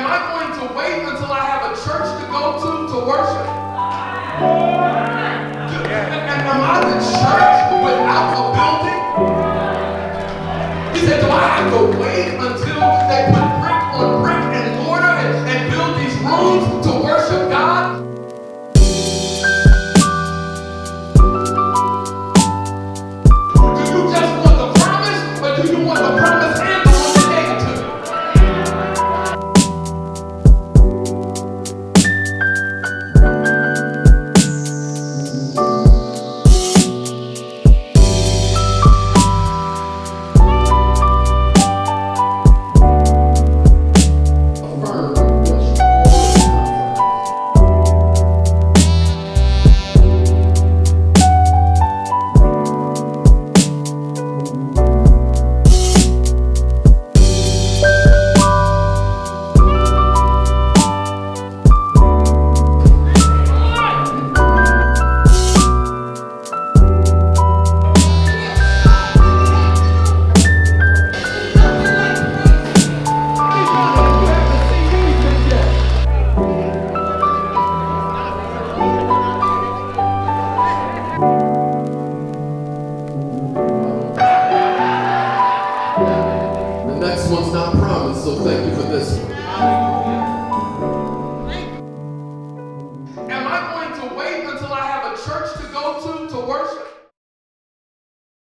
I going to wait until I have a church to go to worship? And am I the church without a building? He said, do I have to wait